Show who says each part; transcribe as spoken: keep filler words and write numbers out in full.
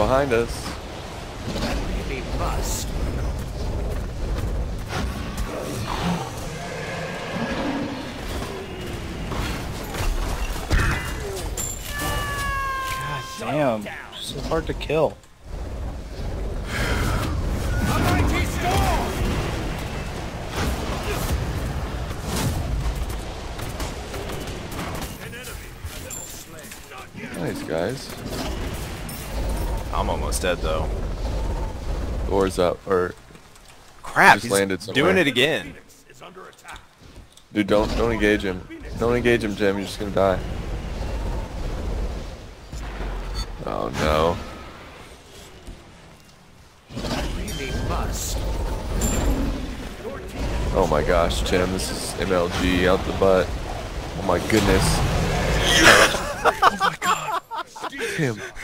Speaker 1: behind us.
Speaker 2: Really must.
Speaker 3: God damn, so hard to kill.
Speaker 1: Nice, guys.
Speaker 4: I'm almost dead though.
Speaker 1: Doors up, or
Speaker 4: Crap,
Speaker 1: just
Speaker 4: he's
Speaker 1: landed somewhere.
Speaker 4: doing it again.
Speaker 1: Dude, don't don't engage him. Don't engage him, Jim. You're just gonna die. Oh no.
Speaker 2: Really must.
Speaker 1: Oh my gosh, Jim. This is M L G out the butt. Oh my goodness. Oh my god. Damn.